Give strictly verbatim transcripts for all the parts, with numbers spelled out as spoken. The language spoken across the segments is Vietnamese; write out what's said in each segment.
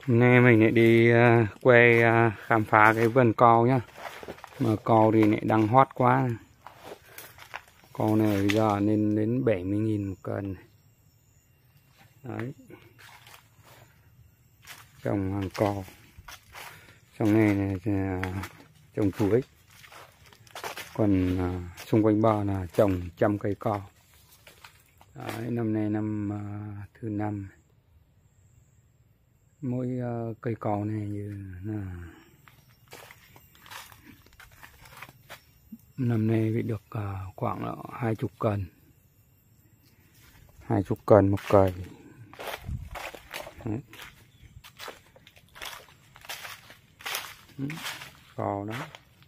Hôm nay mình lại đi uh, quay uh, khám phá cái vườn cau nhá. Mà cau thì lại đang hot quá. Cau này bây giờ lên đến bảy mươi nghìn một cân. Đấy. Trồng hàng cau. Trong này, này là trồng chuối. Còn uh, xung quanh bờ là trồng trăm cây cau. Đấy, năm nay năm uh, thứ năm. Mỗi uh, cây cau này như là năm nay bị được uh, khoảng hai chục cân, hai chục cân một cây. Đấy. Cau đó,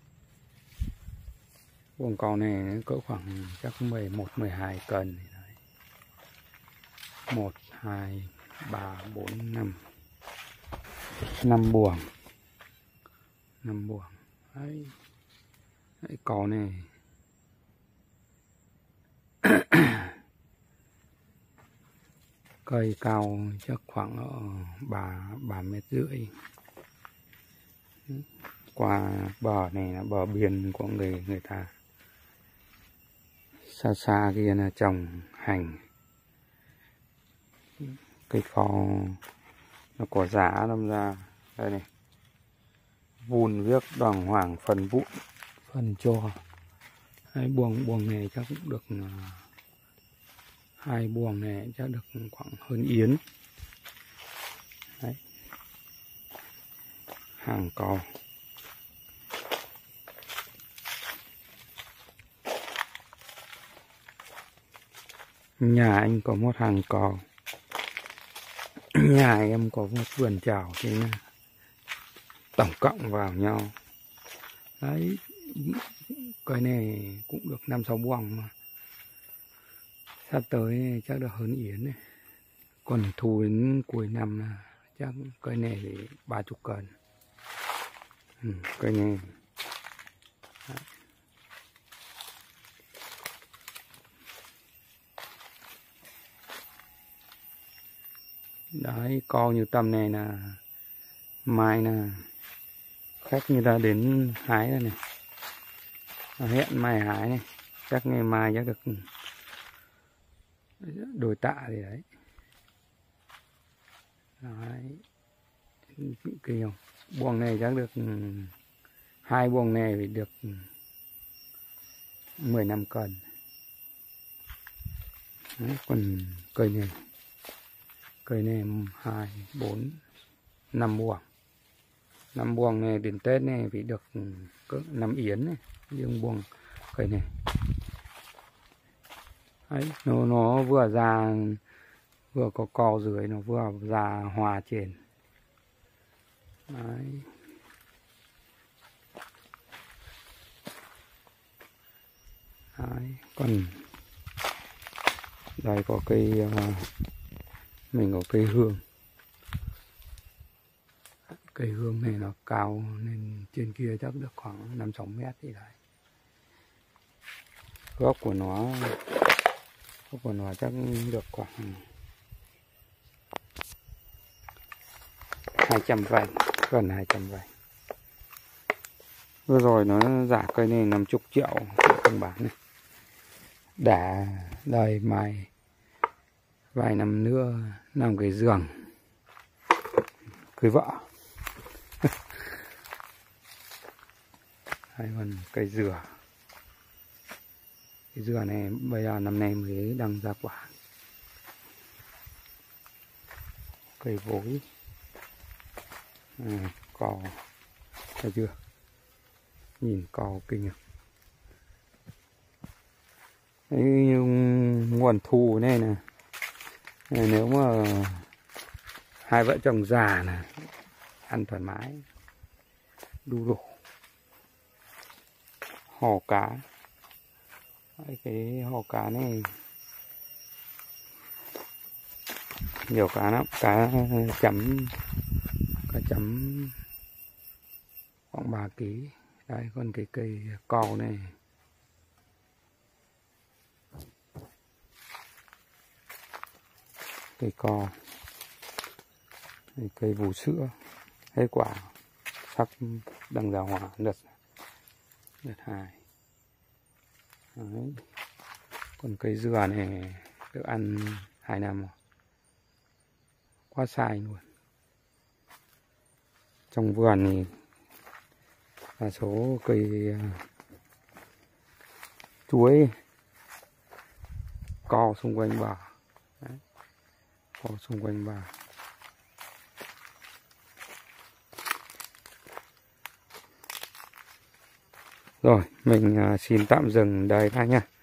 buồng cau này cỡ khoảng chắc mười một mười hai cân. Đấy. một hai ba bốn năm năm buồng, năm buồng. Đấy. Đấy, cau này cây cao chắc khoảng ở ba ba mét rưỡi. Qua bờ này là bờ biển của người người ta. Xa xa kia là trồng hành. Cây cau nó có giá đâm ra đây này, vun viết đàng hoàng, phần vụn phần cho. Hai buồng buồng này chắc cũng được, hai buồng này chắc được khoảng hơn yến. Đấy. Hàng cau. Nhà anh có một hàng cau. Nhà em có một vườn chảo thế này. Tổng cộng vào nhau. Đấy. Cái này cũng được năm sáu buồng mà. Sắp tới chắc được hơn yến này. Còn thu đến cuối năm là chắc cái này thì ba chục cân. Ừ, cái này. Đấy. Đấy, cau như tầm này là mai là khách người ta đến hái rồi này. Hẹn mai hái này, chắc ngày mai chắc được đôi tạ gì đấy. Đấy. Kinh không? Buồng này chắc được hai buồng này phải được mười lăm cân. Đấy, còn cây này cây này hai bốn năm buồng. Năm buồng này đến Tết này phải được cỡ năm yến này, riêng buồng cây này. Đấy, nó nó vừa già vừa có cò dưới, nó vừa già hòa trên. Đấy. Đấy, còn đây có cây uh, mình có cây hương. Cây hương này nó cao nên trên kia chắc được khoảng năm sáu mét thì đấy. Gốc của nó gốc của nó chắc được khoảng hai trăm vành, gần hai trăm vành. Vừa rồi nó giả cây này năm chục triệu không bán này. Để đây mai vài năm nữa làm cái giường cưới vợ. Đây còn cây dừa. Cái dừa này bây giờ năm nay mới đang ra quả. Cây vối. À, cò. Thấy chưa? Nhìn cò kinh à. Đấy, nguồn thu này nè. Nếu mà hai vợ chồng già nè, ăn thoải mái, đu đủ. Hò cá. Đấy, cái hò cá này nhiều cá lắm, cá chấm, cá chấm khoảng ba ký. Đây còn cái cây cau này. Cây cau. Đây, cây vú sữa hết quả sắp đang ra hoa đợt đợt hai. Đấy. Còn cây dừa này được ăn hai năm rồi. Quá sai luôn. Trong vườn thì đa số cây chuối co xung quanh bờ. Đấy. Co xung quanh bờ. Rồi, mình xin tạm dừng đây đã nha.